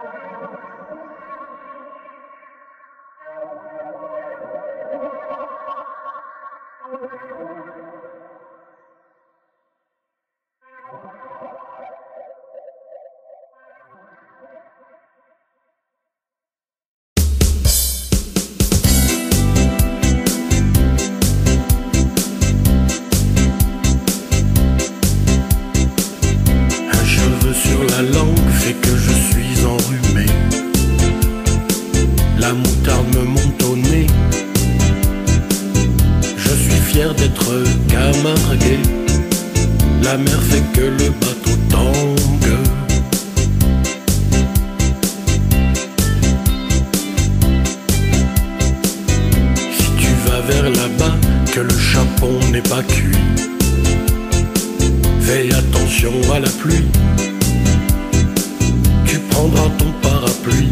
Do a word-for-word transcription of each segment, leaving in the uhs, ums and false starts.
La langue fait que je suis enrhumé. La moutarde me monte au nez. Je suis fier d'être Camarguais. La mer fait que le bateau tangue. Si tu vas vers là-bas, que le chapon n'est pas cuit. Fais attention à la pluie. Tu prendras ton parapluie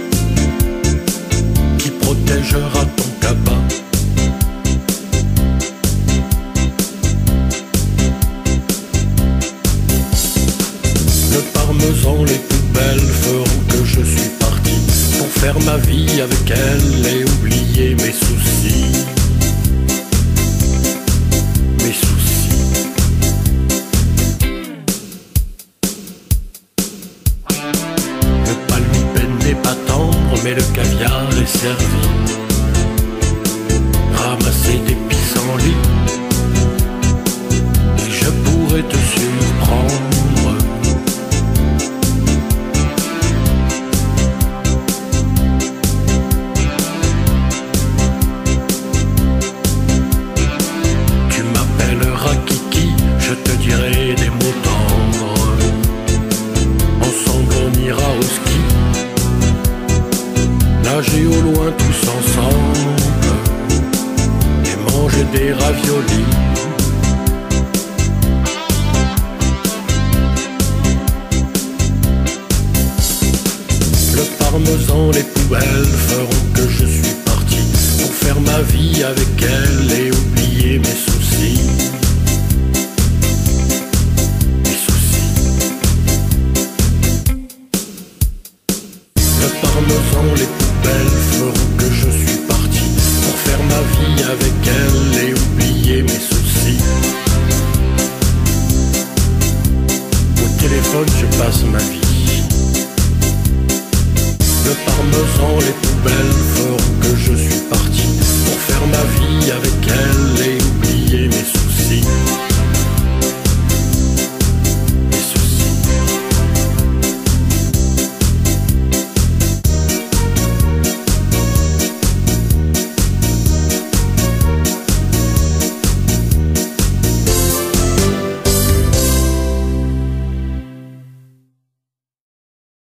qui protégera ton cabas. Le parmesan, les poubelles feront que je suis parti pour faire ma vie avec elle et oublier mes soucis. Mes soucis. Pas tendre, mais le caviar est servi. Ramasser des pissenlits et je pourrais te surprendre. Tu m'appelleras Kiki, je te dirai des mots tendres. Ensemble on ira au ski, nager au loin tous ensemble et manger des raviolis. Le parmesan, les poubelles feront que je suis parti pour faire ma vie avec elle et oublier mes soucis. Mes soucis. Le parmesan, les poubelles feront que je suis parti pour faire ma vie avec elle et oublier mes soucis. Au téléphone je passe ma vie. Le parmesan, les poubelles feront que je suis parti